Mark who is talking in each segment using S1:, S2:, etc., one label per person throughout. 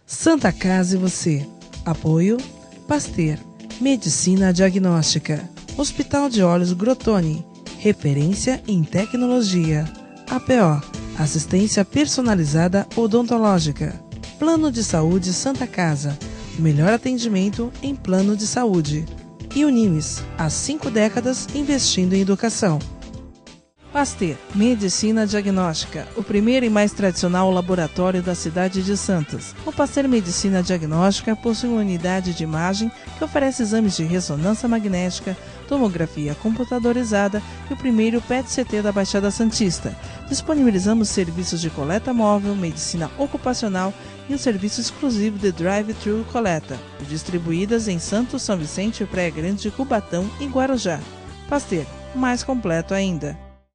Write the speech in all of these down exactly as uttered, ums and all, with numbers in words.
S1: Santa Casa e você. Apoio Pasteur, Medicina Diagnóstica. Hospital de Olhos Grotoni, referência em tecnologia. A P O, assistência personalizada odontológica. Plano de Saúde Santa Casa, o melhor atendimento em plano de saúde. E Unimes, há cinco décadas investindo em educação. Pasteur, Medicina Diagnóstica, o primeiro e mais tradicional laboratório da cidade de Santos. O Pasteur Medicina Diagnóstica possui uma unidade de imagem que oferece exames de ressonância magnética, tomografia computadorizada e o primeiro P E T C T da Baixada Santista. Disponibilizamos serviços de coleta móvel, medicina ocupacional e um serviço exclusivo de drive-thru coleta, distribuídas em Santos, São Vicente, Praia Grande de Cubatão e Guarujá. Pasteur, mais completo ainda.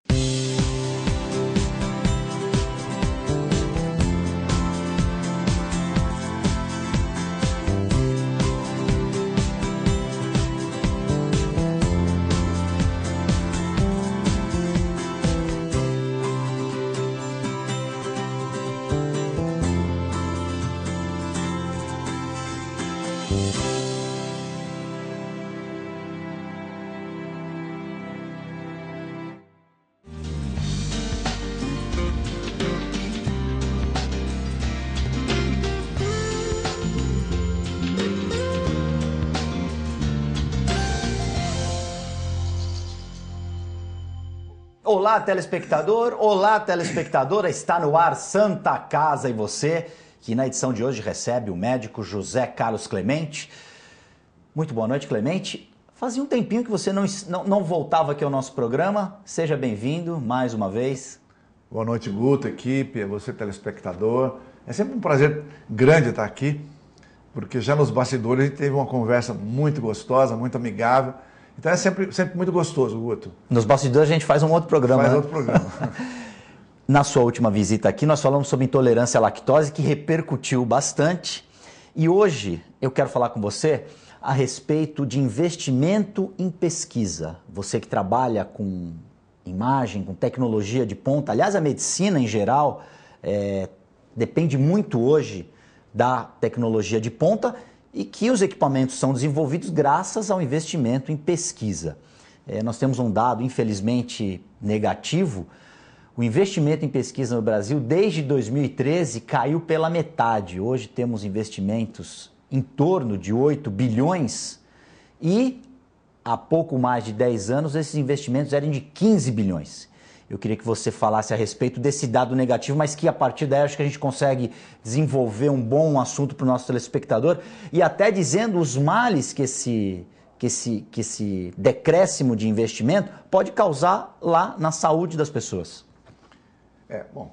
S2: Olá, telespectador! Olá, telespectadora! Está no ar Santa Casa e você, que na edição de hoje recebe o médico José Carlos Clemente. Muito boa noite, Clemente. Fazia um tempinho que você não, não, não voltava aqui ao nosso programa. Seja bem-vindo mais uma vez.
S3: Boa noite, Guto, equipe, você, telespectador. É sempre um prazer grande estar aqui, porque já nos bastidores a gente teve uma conversa muito gostosa, muito amigável. Então é sempre, sempre muito gostoso, Guto.
S2: Nos bastidores a gente faz um outro programa.
S3: Faz
S2: né?
S3: outro programa.
S2: Na sua última visita aqui, nós falamos sobre intolerância à lactose, que repercutiu bastante. E hoje eu quero falar com você a respeito de investimento em pesquisa. Você que trabalha com imagem, com tecnologia de ponta. Aliás, a medicina em geral é, depende muito hoje da tecnologia de ponta, e que os equipamentos são desenvolvidos graças ao investimento em pesquisa. É, nós temos um dado, infelizmente, negativo. O investimento em pesquisa no Brasil, desde dois mil e treze, caiu pela metade. Hoje temos investimentos em torno de oito bilhões e, há pouco mais de dez anos, esses investimentos eram de quinze bilhões. Eu queria que você falasse a respeito desse dado negativo, mas que a partir daí acho que a gente consegue desenvolver um bom assunto para o nosso telespectador e até dizendo os males que esse, que, esse, que esse decréscimo de investimento pode causar lá na saúde das pessoas.
S3: É, bom,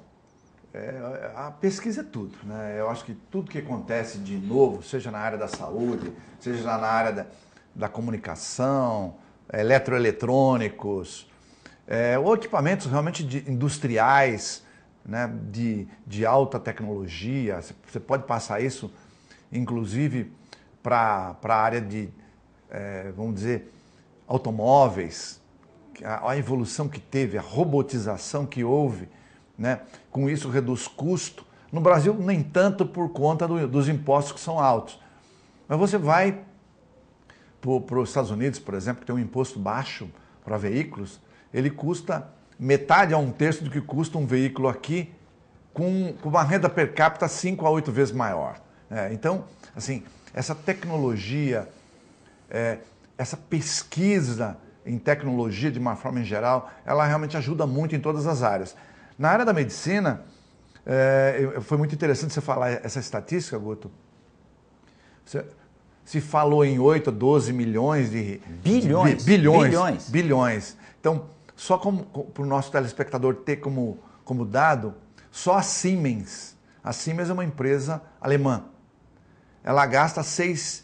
S3: é, a pesquisa é tudo, né? Eu acho que tudo que acontece de novo, seja na área da saúde, seja na área da, da comunicação, eletroeletrônicos, É, ou equipamentos realmente de, industriais, né, de, de alta tecnologia. Você pode passar isso, inclusive, para a área de, é, vamos dizer, automóveis, a, a evolução que teve, a robotização que houve, né, com isso reduz custo. No Brasil, nem tanto por conta do, dos impostos que são altos. Mas você vai para os Estados Unidos, por exemplo, que tem um imposto baixo para veículos, ele custa metade a um terço do que custa um veículo aqui, com, com uma renda per capita cinco a oito vezes maior. É, então, assim, essa tecnologia, é, essa pesquisa em tecnologia de uma forma em geral, ela realmente ajuda muito em todas as áreas. Na área da medicina, é, foi muito interessante você falar essa estatística, Guto. Você, se falou em oito a doze milhões de...
S2: Bilhões.
S3: De, bilhões.
S2: Bilhões.
S3: Bilhões. Então, só para o nosso telespectador ter como, como dado, só a Siemens, a Siemens é uma empresa alemã, ela gasta seis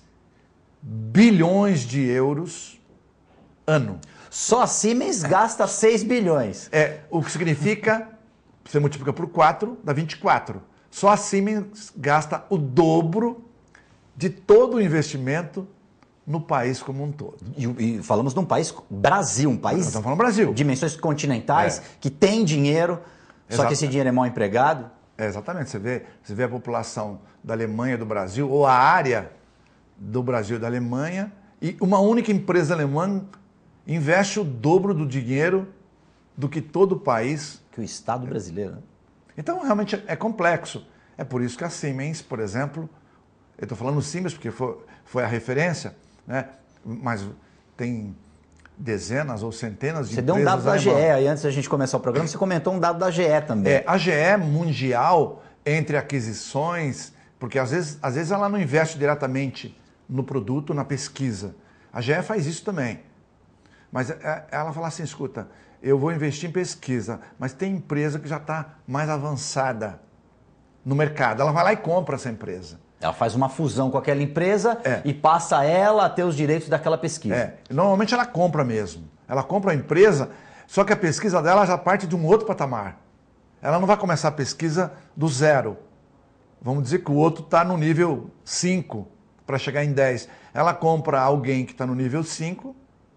S3: bilhões de euros ano.
S2: Só a Siemens gasta seis bilhões.
S3: É, o que significa, você multiplica por quatro, dá vinte e quatro. Só a Siemens gasta o dobro de todo o investimento no país como um todo.
S2: E, e falamos de um país, Brasil, um país...
S3: Nós estamos falando Brasil.
S2: Dimensões continentais,
S3: É.
S2: que tem dinheiro,
S3: Exato.
S2: só que esse dinheiro é mal empregado.
S3: É, exatamente. Você vê, você vê a população da Alemanha e do Brasil, ou a área do Brasil e da Alemanha, e uma única empresa alemã investe o dobro do dinheiro do que todo o país.
S2: Que o Estado brasileiro. Né?
S3: Então, realmente é complexo. É por isso que a Siemens, por exemplo, eu estou falando Siemens porque foi, foi a referência, né? Mas tem dezenas ou centenas de
S2: você
S3: empresas.
S2: Você deu um dado da G E
S3: alemãs.
S2: aí, antes da gente começar o programa, você comentou um dado da G E também.
S3: É, a G E mundial, entre aquisições, porque às vezes, às vezes ela não investe diretamente no produto, na pesquisa. A G E faz isso também. Mas ela fala assim, escuta, eu vou investir em pesquisa, mas tem empresa que já está mais avançada no mercado. Ela vai lá e compra essa empresa.
S2: Ela faz uma fusão com aquela empresa
S3: é.
S2: e passa ela a ter os direitos daquela pesquisa.
S3: É. Normalmente ela compra mesmo. Ela compra a empresa, só que a pesquisa dela já parte de um outro patamar. Ela não vai começar a pesquisa do zero. Vamos dizer que o outro está no nível cinco para chegar em dez. Ela compra alguém que está no nível cinco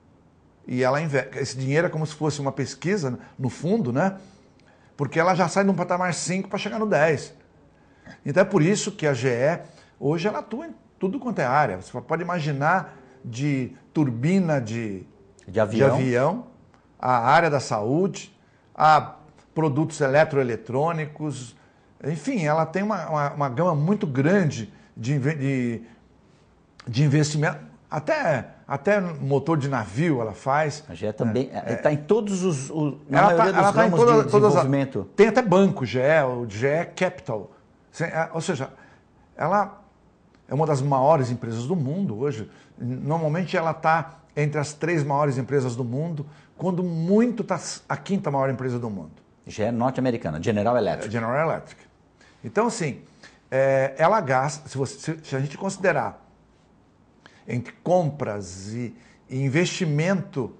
S3: e ela investe. Esse dinheiro é como se fosse uma pesquisa, no fundo, né? Porque ela já sai de um patamar cinco para chegar no dez. Então é por isso que a G E, hoje, ela atua em tudo quanto é área. Você pode imaginar de turbina de,
S2: de, avião.
S3: de avião, a área da saúde, a produtos eletroeletrônicos, enfim, ela tem uma, uma, uma gama muito grande de, de, de investimento. Até, até motor de navio ela faz.
S2: A G E também está é,
S3: é,
S2: em todos os, os na
S3: ela
S2: maioria
S3: tá,
S2: dos
S3: ela tá
S2: ramos
S3: em toda,
S2: de desenvolvimento.
S3: Todas a, tem até banco G E, o G E Capital. Ou seja, ela é uma das maiores empresas do mundo hoje. Normalmente ela está entre as três maiores empresas do mundo, quando muito está a quinta maior empresa do mundo.
S2: G E norte-americana, General Electric.
S3: General Electric. Então, assim, é, ela gasta, se, você, se a gente considerar entre compras e, e investimento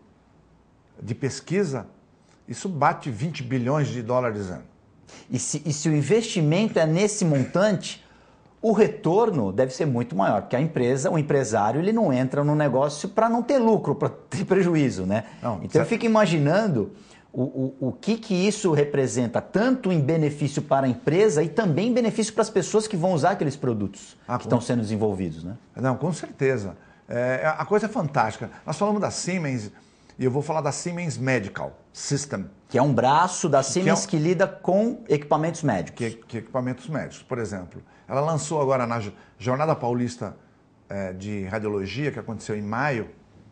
S3: de pesquisa, isso bate vinte bilhões de dólares ano.
S2: E se, e se o investimento é nesse montante, o retorno deve ser muito maior, porque a empresa, o empresário, ele não entra no negócio para não ter lucro, para ter prejuízo, né?
S3: Não,
S2: então
S3: certo.
S2: Eu fico imaginando o, o, o que, que isso representa, tanto em benefício para a empresa e também em benefício para as pessoas que vão usar aqueles produtos ah, que com... estão sendo desenvolvidos, né?
S3: Não, com certeza. É, a coisa é fantástica. Nós falamos da Siemens e eu vou falar da Siemens Medical System.
S2: Que é um braço da Siemens que, é um...
S3: que
S2: lida com equipamentos médicos.
S3: Que, que equipamentos médicos, por exemplo. Ela lançou agora na Jornada Paulista é, de Radiologia, que aconteceu em maio,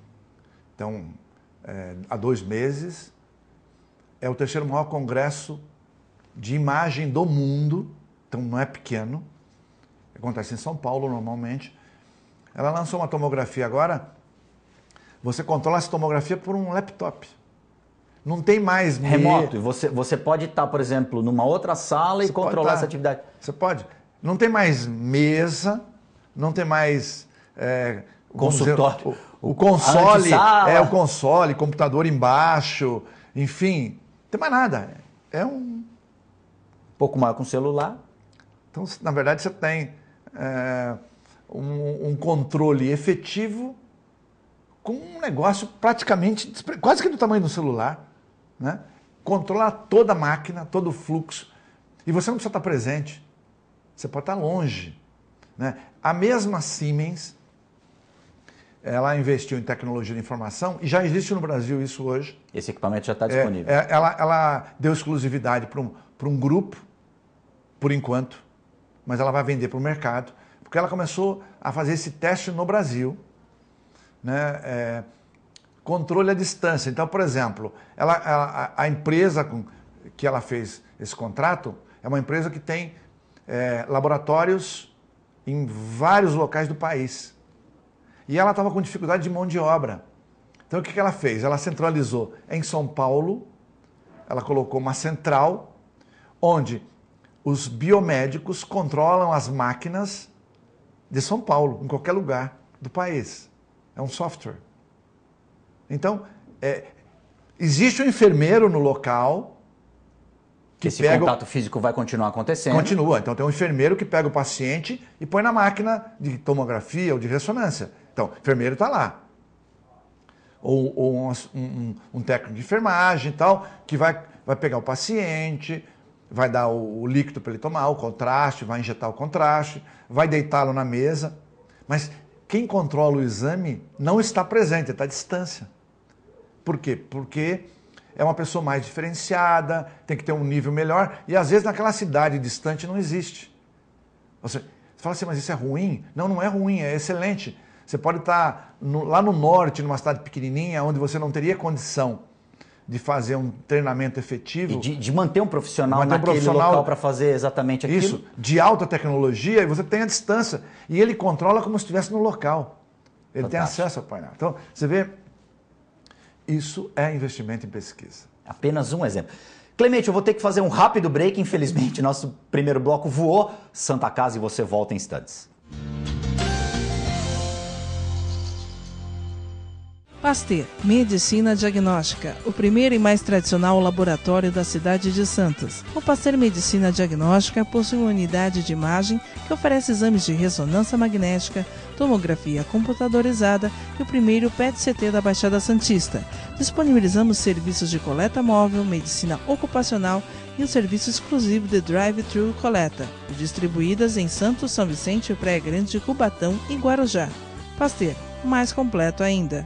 S3: então, é, há dois meses, é o terceiro maior congresso de imagem do mundo, então não é pequeno, acontece em São Paulo normalmente. Ela lançou uma tomografia agora, você controla essa tomografia por um laptop. Não tem mais...
S2: Remoto. E você, você pode estar, por exemplo, numa outra sala você e controlar essa atividade.
S3: Você pode. Não tem mais mesa, não tem mais... É,
S2: consultório.
S3: Dizer, o, o console, é o console, computador embaixo, enfim, não tem mais nada. É um...
S2: pouco maior com o celular.
S3: Então, na verdade, você tem é, um, um controle efetivo com um negócio praticamente, quase que do tamanho do celular, né? Controla toda a máquina, todo o fluxo, e você não precisa estar presente, você pode estar longe, né? A mesma Siemens, ela investiu em tecnologia de informação, e já existe no Brasil isso hoje.
S2: Esse equipamento já está disponível.
S3: É, é, ela, ela deu exclusividade para um, para um grupo, por enquanto, mas ela vai vender para o mercado, porque ela começou a fazer esse teste no Brasil, né? É, controle à distância. Então, por exemplo, ela, ela, a empresa com que ela fez esse contrato é uma empresa que tem é, laboratórios em vários locais do país. E ela estava com dificuldade de mão de obra. Então, o que, que ela fez? Ela centralizou em São Paulo, ela colocou uma central onde os biomédicos controlam as máquinas de São Paulo, em qualquer lugar do país. É um software. Então, é, existe um enfermeiro no local que
S2: Esse
S3: pega
S2: contato o... físico vai continuar acontecendo.
S3: Continua. Então, tem um enfermeiro que pega o paciente e põe na máquina de tomografia ou de ressonância. Então, o enfermeiro está lá. Ou, ou um, um, um técnico de enfermagem e tal, que vai, vai pegar o paciente, vai dar o, o líquido para ele tomar, o contraste, vai injetar o contraste, vai deitá-lo na mesa. Mas quem controla o exame não está presente, está à distância. Por quê? Porque é uma pessoa mais diferenciada, tem que ter um nível melhor, e às vezes naquela cidade distante não existe. Você fala assim, mas isso é ruim? Não, não é ruim, é excelente. Você pode estar no, lá no norte, numa cidade pequenininha, onde você não teria condição de fazer um treinamento efetivo.
S2: E de, de manter um profissional
S3: manter um
S2: naquele
S3: profissional,
S2: local para fazer exatamente aquilo.
S3: Isso, de alta tecnologia, e você tem a distância. E ele controla como se estivesse no local. Ele Fantástico. Tem acesso ao painel. Então, você vê, isso é investimento em pesquisa.
S2: Apenas um exemplo. Clemente, eu vou ter que fazer um rápido break, infelizmente, nosso primeiro bloco voou. Santa Casa e você volta em instantes.
S1: Pasteur, Medicina Diagnóstica, o primeiro e mais tradicional laboratório da cidade de Santos. O Pasteur Medicina Diagnóstica possui uma unidade de imagem que oferece exames de ressonância magnética, tomografia computadorizada e o primeiro P E T C T da Baixada Santista. Disponibilizamos serviços de coleta móvel, medicina ocupacional e um serviço exclusivo de drive-thru coleta, distribuídas em Santos, São Vicente, Praia Grande de Cubatão e Guarujá. Pasteur, mais completo ainda.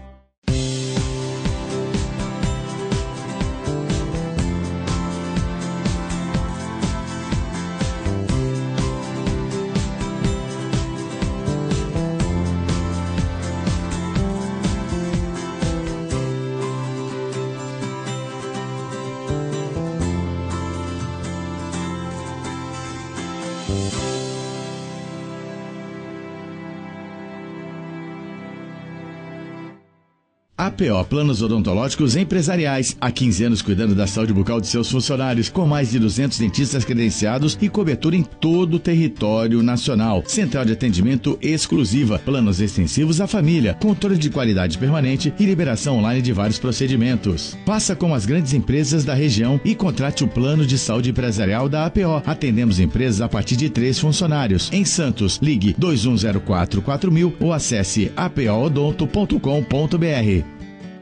S4: A P O Planos Odontológicos Empresariais. Há quinze anos cuidando da saúde bucal de seus funcionários, com mais de duzentos dentistas credenciados e cobertura em todo o território nacional. Central de atendimento exclusiva, planos extensivos à família, controle de qualidade permanente e liberação online de vários procedimentos. Faça como as grandes empresas da região e contrate o plano de saúde empresarial da A P O. Atendemos empresas a partir de três funcionários. Em Santos, ligue dois um zero quatro quatro mil ou acesse a p o odonto ponto com ponto b r.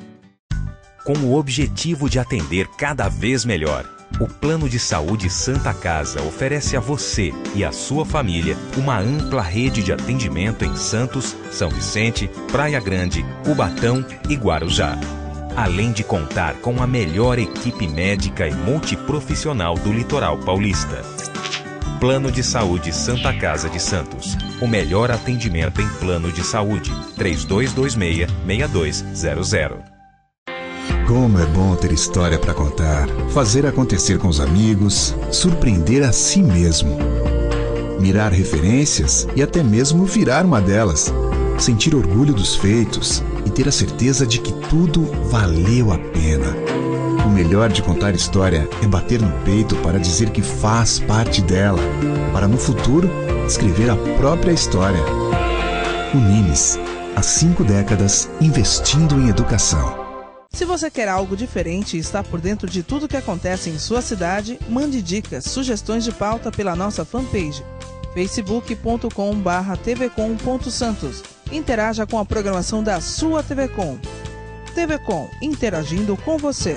S5: Com o objetivo de atender cada vez melhor, o Plano de Saúde Santa Casa oferece a você e a sua família uma ampla rede de atendimento em Santos, São Vicente, Praia Grande, Cubatão e Guarujá. Além de contar com a melhor equipe médica e multiprofissional do litoral paulista. Plano de Saúde Santa Casa de Santos. O melhor atendimento em plano de saúde. três dois dois seis, seis dois zero zero.
S6: Como é bom ter história para contar, fazer acontecer com os amigos, surpreender a si mesmo. Mirar referências e até mesmo virar uma delas. Sentir orgulho dos feitos e ter a certeza de que tudo valeu a pena. O melhor de contar história é bater no peito para dizer que faz parte dela, para no futuro escrever a própria história. Unimes, há cinco décadas investindo em educação.
S1: Se você quer algo diferente e está por dentro de tudo que acontece em sua cidade, mande dicas, sugestões de pauta pela nossa fanpage facebook ponto com barra tvcom ponto santos. Interaja com a programação da sua T V Com. T V Com, interagindo com você.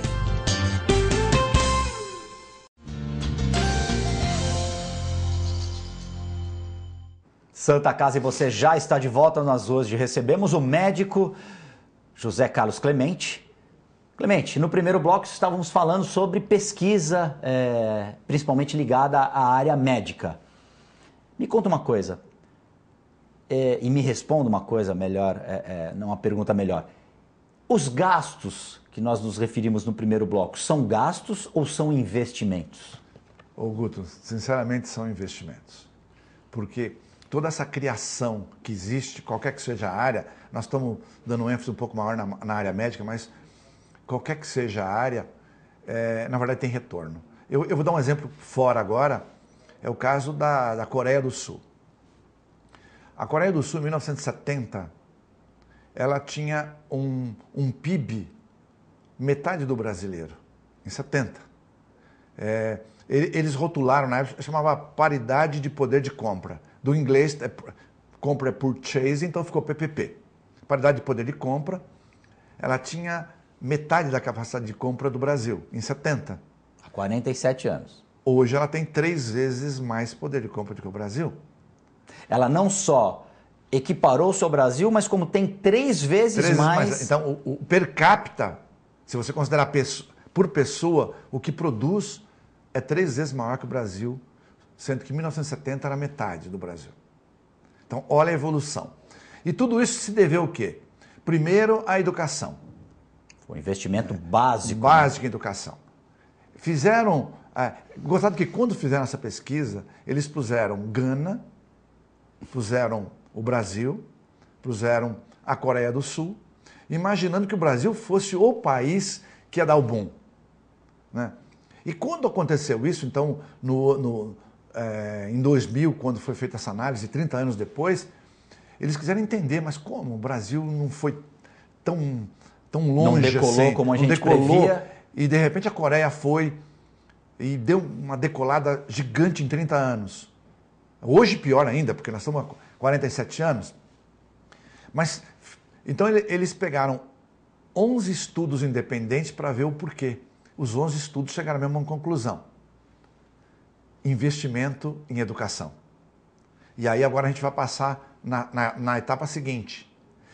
S2: Santa Casa e você já está de volta. Nós hoje recebemos o médico José Carlos Clemente. Clemente, no primeiro bloco estávamos falando sobre pesquisa, é, principalmente ligada à área médica. Me conta uma coisa, é, e me responda uma coisa melhor, é, é, não uma pergunta melhor. Os gastos que nós nos referimos no primeiro bloco, são gastos ou são investimentos?
S3: Ô Guto, sinceramente são investimentos. Porque toda essa criação que existe, qualquer que seja a área, nós estamos dando um ênfase um pouco maior na, na área médica, mas qualquer que seja a área, é, na verdade tem retorno. Eu, eu vou dar um exemplo fora agora, é o caso da, da Coreia do Sul. A Coreia do Sul, em mil novecentos e setenta, ela tinha um, um P I B metade do brasileiro, em setenta. É, eles rotularam, na época, chamava paridade de poder de compra. Do inglês, é, compra é purchase, então ficou P P P. Paridade de poder de compra, ela tinha metade da capacidade de compra do Brasil, em setenta.
S2: Há quarenta e sete anos.
S3: Hoje ela tem três vezes mais poder de compra do que o Brasil.
S2: Ela não só equiparou-se ao Brasil, mas como tem três vezes,
S3: três vezes
S2: mais...
S3: mais. Então, o, o per capita, se você considerar peço, por pessoa, o que produz é três vezes maior que o Brasil, sendo que em mil novecentos e setenta era metade do Brasil. Então, olha a evolução. E tudo isso se deveu ao quê? Primeiro, à educação.
S2: O investimento é. básico.
S3: Básico em educação. Fizeram... É, gostado que quando fizeram essa pesquisa, eles puseram Gana, puseram o Brasil, puseram a Coreia do Sul, imaginando que o Brasil fosse o país que ia dar o boom. Né? E quando aconteceu isso, então, no, no, é, em dois mil, quando foi feita essa análise, trinta anos depois, eles quiseram entender, mas como o Brasil não foi tão, tão longe
S2: não decolou
S3: assim,
S2: como a gente
S3: não decolou,
S2: previa.
S3: E de repente a Coreia foi e deu uma decolada gigante em trinta anos. Hoje pior ainda, porque nós estamos há quarenta e sete anos. Mas, então eles pegaram onze estudos independentes para ver o porquê. Os onze estudos chegaram à mesma conclusão. Investimento em educação. E aí agora a gente vai passar na, na, na etapa seguinte,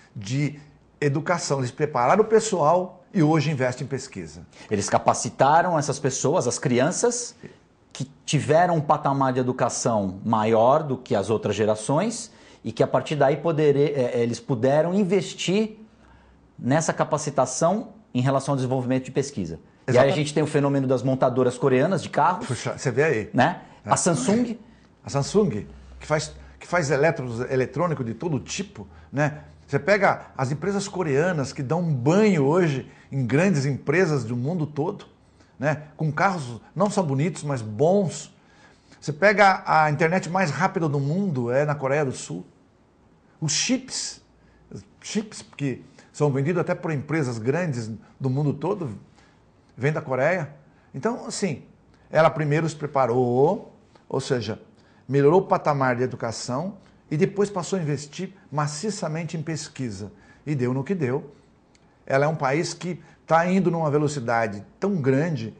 S3: de educação. Eles prepararam o pessoal e hoje investem em pesquisa.
S2: Eles capacitaram essas pessoas, as crianças, que tiveram um patamar de educação maior do que as outras gerações e que a partir daí poder, eles puderam investir nessa capacitação em relação ao desenvolvimento de pesquisa. Exatamente. E aí a gente tem o fenômeno das montadoras coreanas de carros.
S3: Puxa, você vê aí.
S2: Né? A Samsung.
S3: A Samsung, que faz, que faz eletros, eletrônico de todo tipo, né? Você pega as empresas coreanas que dão um banho hoje em grandes empresas do mundo todo, né? Com carros não só bonitos, mas bons. Você pega a internet mais rápida do mundo, é na Coreia do Sul. Os chips, chips que são vendidos até por empresas grandes do mundo todo, vêm da Coreia. Então, assim, ela primeiro se preparou, ou seja, melhorou o patamar de educação e depois passou a investir maciçamente em pesquisa. E deu no que deu. Ela é um país que está indo numa velocidade tão grande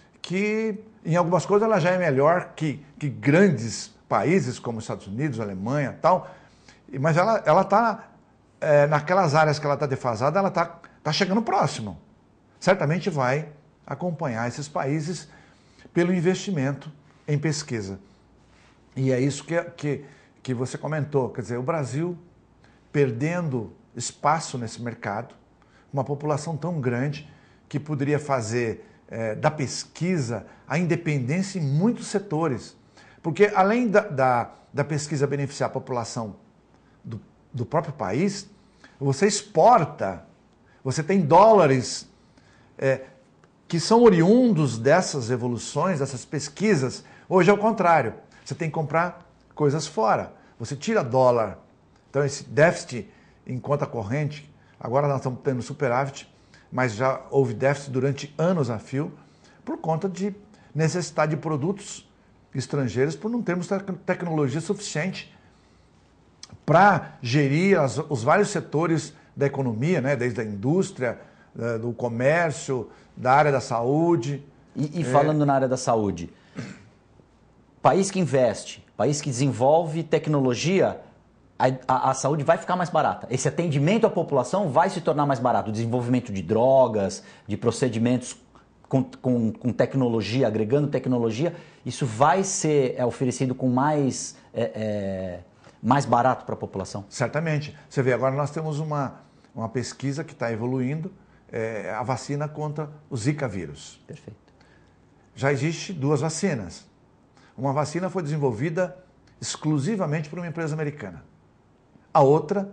S3: que, em algumas coisas, ela já é melhor que, que grandes países como os Estados Unidos, Alemanha e tal. Mas ela está, é, naquelas áreas que ela está defasada, ela está tá chegando próximo. Certamente vai acompanhar esses países pelo investimento em pesquisa. E é isso que, que, que você comentou. Quer dizer, o Brasil perdendo espaço nesse mercado, uma população tão grande que poderia fazer é, da pesquisa a independência em muitos setores. Porque além da, da, da pesquisa beneficiar a população do, do próprio país, você exporta, você tem dólares é, que são oriundos dessas evoluções, dessas pesquisas. Hoje é o contrário, você tem que comprar coisas fora, você tira dólar. Então esse déficit em conta corrente, agora nós estamos tendo superávit, mas já houve déficit durante anos a fio, por conta de necessidade de produtos estrangeiros, por não termos tecnologia suficiente para gerir as, os vários setores da economia, né? Desde a indústria, do comércio, da área da saúde.
S2: E, e falando é... na área da saúde, país que investe, país que desenvolve tecnologia, a, a, a saúde vai ficar mais barata. Esse atendimento à população vai se tornar mais barato. O desenvolvimento de drogas, de procedimentos com, com, com tecnologia, agregando tecnologia, isso vai ser é, oferecido com mais, é, é, mais barato para a população?
S3: Certamente. Você vê, agora nós temos uma, uma pesquisa que está evoluindo, é, a vacina contra o Zika vírus.
S2: Perfeito.
S3: Já existe duas vacinas. Uma vacina foi desenvolvida exclusivamente por uma empresa americana. A outra,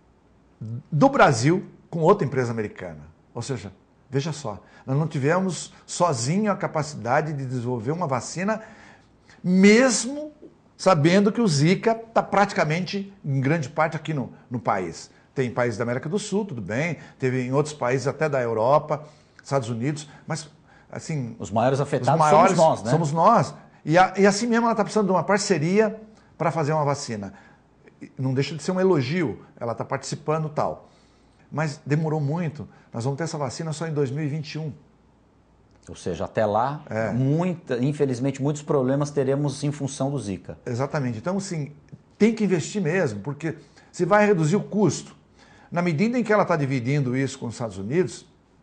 S3: do Brasil, com outra empresa americana. Ou seja, veja só, nós não tivemos sozinho a capacidade de desenvolver uma vacina, mesmo sabendo que o Zika está praticamente, em grande parte, aqui no, no país. Tem países da América do Sul, tudo bem, teve em outros países até da Europa, Estados Unidos, mas, assim...
S2: Os maiores afetados
S3: os maiores
S2: somos nós, né?
S3: Somos nós. E, a, e assim mesmo ela está precisando de uma parceria para fazer uma vacina. Não deixa de ser um elogio, ela está participando e tal. Mas demorou muito. Nós vamos ter essa vacina só em dois mil e vinte e um.
S2: Ou seja, até lá,
S3: É.
S2: muita, infelizmente, muitos problemas teremos em função do Zika.
S3: Exatamente. Então, assim, tem que investir mesmo, porque se vai reduzir o custo. Na medida em que ela está dividindo isso com os Estados Unidos,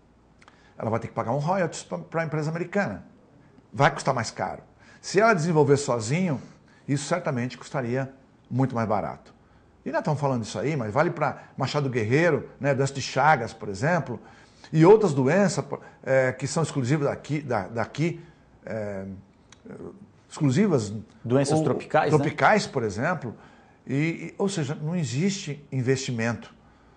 S3: ela vai ter que pagar um royalties para a empresa americana. Vai custar mais caro. Se ela desenvolver sozinho, isso certamente custaria muito mais barato. E nós estamos falando disso aí, mas vale para Machado Guerreiro, né, doença de Chagas, por exemplo, e outras doenças é, que são exclusivas daqui, da, daqui é, exclusivas.
S2: Doenças
S3: ou,
S2: tropicais,
S3: Tropicais,
S2: né?
S3: por exemplo. E, e, ou seja, não existe investimento.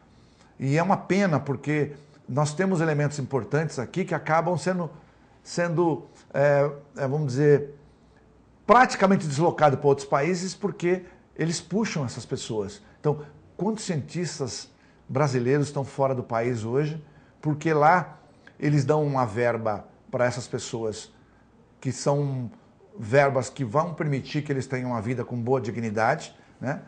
S3: E é uma pena, porque nós temos elementos importantes aqui que acabam sendo, sendo é, é, vamos dizer, praticamente deslocados para outros países porque eles puxam essas pessoas. Então, quantos cientistas brasileiros estão fora do país hoje? Porque lá eles dão uma verba para essas pessoas que são verbas que vão permitir que eles tenham uma vida com boa dignidade, né?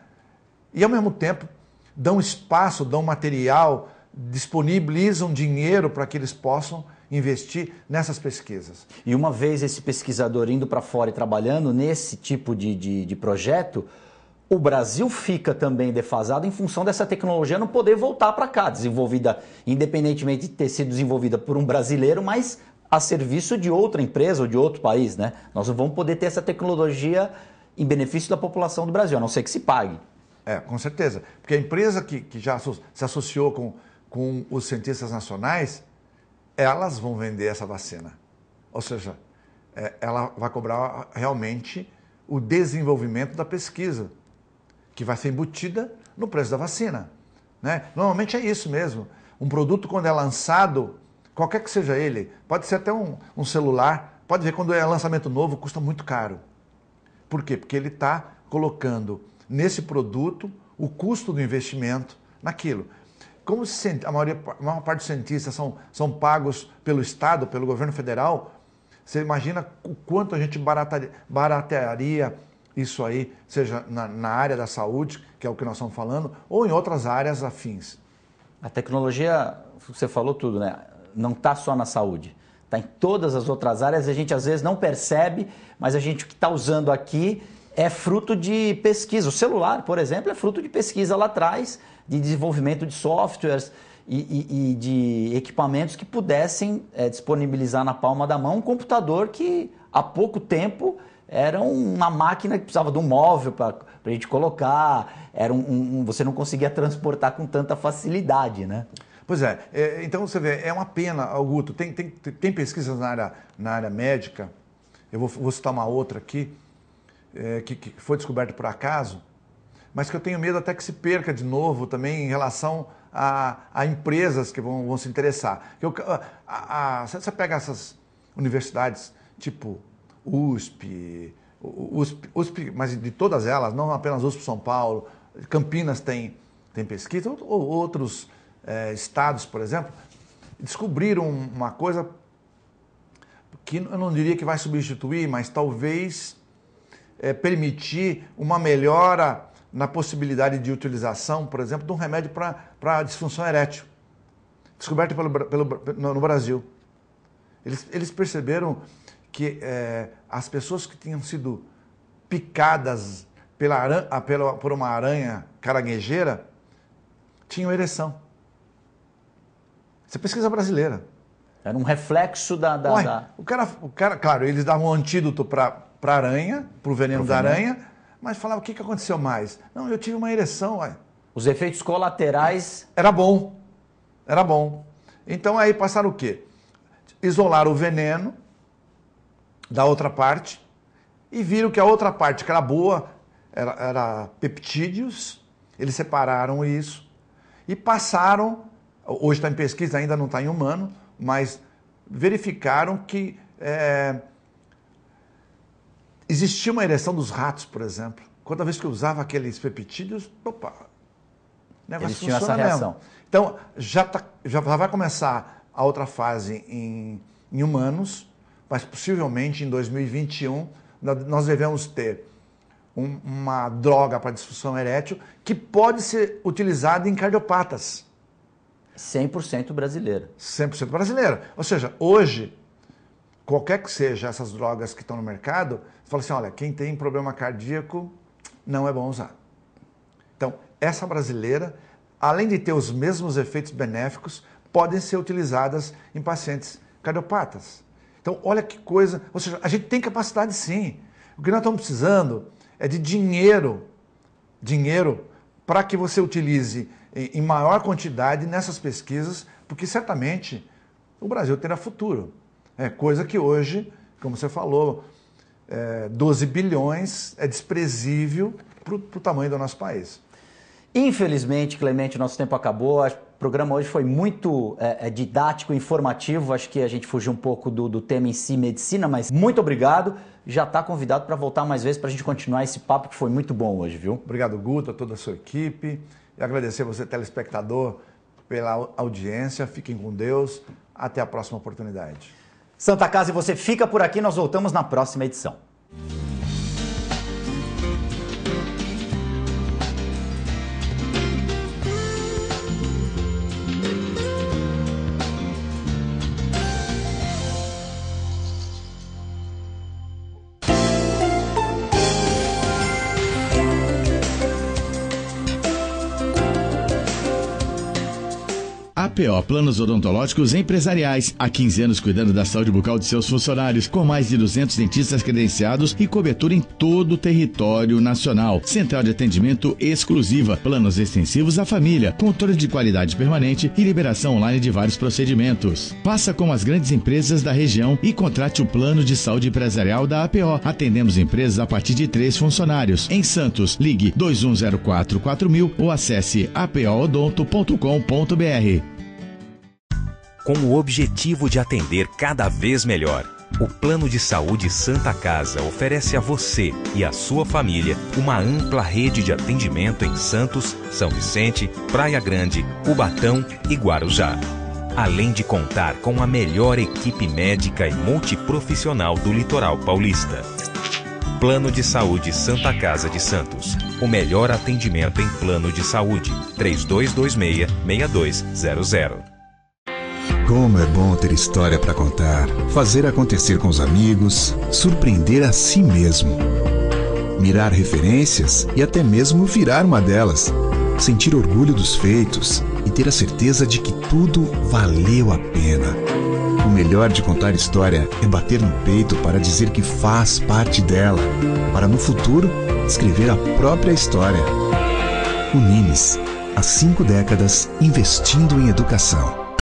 S3: E ao mesmo tempo dão espaço, dão material, disponibilizam dinheiro para que eles possam investir nessas pesquisas.
S2: E uma vez esse pesquisador indo para fora e trabalhando nesse tipo de, de, de projeto, o Brasil fica também defasado em função dessa tecnologia não poder voltar para cá, desenvolvida, independentemente de ter sido desenvolvida por um brasileiro, mas a serviço de outra empresa ou de outro país, né? Nós não vamos poder ter essa tecnologia em benefício da população do Brasil, a não ser que se pague.
S3: É, com certeza. Porque a empresa que, que já se associou com, com os cientistas nacionais, elas vão vender essa vacina. Ou seja, é, ela vai cobrar realmente o desenvolvimento da pesquisa, que vai ser embutida no preço da vacina, né? Normalmente é isso mesmo. Um produto, quando é lançado, qualquer que seja ele, pode ser até um, um celular, pode ver quando é lançamento novo, custa muito caro. Por quê? Porque ele está colocando nesse produto o custo do investimento naquilo. Como a, maioria, a maior parte dos cientistas são, são pagos pelo Estado, pelo governo federal, você imagina o quanto a gente barataria, baratearia isso aí, seja na, na área da saúde, que é o que nós estamos falando, ou em outras áreas afins.
S2: A tecnologia, você falou tudo, né? Não está só na saúde, está em todas as outras áreas, a gente às vezes não percebe, mas a gente que está usando aqui é fruto de pesquisa. O celular, por exemplo, é fruto de pesquisa lá atrás, de desenvolvimento de softwares e, e, e de equipamentos que pudessem é, disponibilizar na palma da mão um computador que há pouco tempo era uma máquina que precisava de um móvel para a gente colocar, era um, um, você não conseguia transportar com tanta facilidade, né?
S3: Pois é, é, então você vê, é uma pena, Augusto, tem, tem, tem pesquisas na área, na área médica, eu vou, vou citar uma outra aqui, é, que, que foi descoberta por acaso, mas que eu tenho medo até que se perca de novo também em relação a, a empresas que vão, vão se interessar. Eu, a, a, você pega essas universidades tipo U S P, U S P, U S P, mas de todas elas, não apenas U S P São Paulo, Campinas tem, tem pesquisa, ou outros é, estados, por exemplo, descobriram uma coisa que eu não diria que vai substituir, mas talvez é, permitir uma melhora na possibilidade de utilização, por exemplo, de um remédio para disfunção erétil, descoberto pelo, pelo, no, no Brasil. Eles, eles perceberam que é, as pessoas que tinham sido picadas pela aranha, pela, por uma aranha caranguejeira tinham ereção. Isso é pesquisa brasileira.
S2: Era um reflexo da... da,
S3: Ué,
S2: da...
S3: O, cara, o cara, claro, eles davam um antídoto para a aranha, para o veneno da aranha, mas falavam, o que, que aconteceu mais? Não, eu tive uma ereção. Ué.
S2: Os efeitos colaterais...
S3: Era bom, era bom. Então aí passaram o quê? Isolaram o veneno da outra parte e viram que a outra parte, que era boa, era, era peptídeos, eles separaram isso e passaram, hoje está em pesquisa, ainda não está em humano, mas verificaram que é, existia uma ereção dos ratos, por exemplo. Toda vez que eu usava aqueles peptídeos, opa, o negócio
S2: eles tinham essa reação.
S3: Mesmo. Então, já, tá, já vai começar a outra fase em, em humanos, mas possivelmente em dois mil e vinte e um nós devemos ter um, uma droga para disfunção erétil que pode ser utilizada em cardiopatas.
S2: cem por cento brasileira.
S3: cem por cento brasileira. Ou seja, hoje, qualquer que seja essas drogas que estão no mercado, você fala assim, olha, quem tem problema cardíaco não é bom usar. Então, essa brasileira, além de ter os mesmos efeitos benéficos, podem ser utilizadas em pacientes cardiopatas. Então, olha que coisa, ou seja, a gente tem capacidade sim. O que nós estamos precisando é de dinheiro, dinheiro para que você utilize em, em maior quantidade nessas pesquisas, porque certamente o Brasil terá futuro. É coisa que hoje, como você falou, é, doze bilhões é desprezível para o tamanho do nosso país.
S2: Infelizmente, Clemente, nosso tempo acabou. O programa hoje foi muito é, é, didático, informativo. Acho que a gente fugiu um pouco do, do tema em si, medicina, mas muito obrigado. Já está convidado para voltar mais vezes para a gente continuar esse papo que foi muito bom hoje, viu?
S3: Obrigado, Guto, a toda a sua equipe. E agradecer a você, telespectador, pela audiência. Fiquem com Deus. Até a próxima oportunidade.
S2: Santa Casa e você fica por aqui. Nós voltamos na próxima edição.
S4: A P O Planos Odontológicos Empresariais. Há quinze anos cuidando da saúde bucal de seus funcionários, com mais de duzentos dentistas credenciados e cobertura em todo o território nacional. Central de atendimento exclusiva, planos extensivos à família, controle de qualidade permanente e liberação online de vários procedimentos. Faça como as grandes empresas da região e contrate o plano de saúde empresarial da A P O. Atendemos empresas a partir de três funcionários. Em Santos, ligue dois um zero quatro quatro mil ou acesse a p o odonto ponto com ponto b r.
S5: Com o objetivo de atender cada vez melhor, o Plano de Saúde Santa Casa oferece a você e a sua família uma ampla rede de atendimento em Santos, São Vicente, Praia Grande, Cubatão e Guarujá. Além de contar com a melhor equipe médica e multiprofissional do litoral paulista. Plano de Saúde Santa Casa de Santos. O melhor atendimento em plano de saúde. três dois dois seis, seis dois zero zero.
S6: Como é bom ter história para contar, fazer acontecer com os amigos, surpreender a si mesmo. Mirar referências e até mesmo virar uma delas. Sentir orgulho dos feitos e ter a certeza de que tudo valeu a pena. O melhor de contar história é bater no peito para dizer que faz parte dela, para no futuro escrever a própria história. Unimes, há cinco décadas investindo em educação.